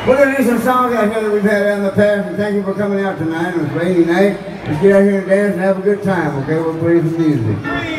We're going to do some songs out here that we've had out in the past, and thank you for coming out tonight. It was a rainy night. Let's get out here and dance and have a good time, okay? We'll play some music.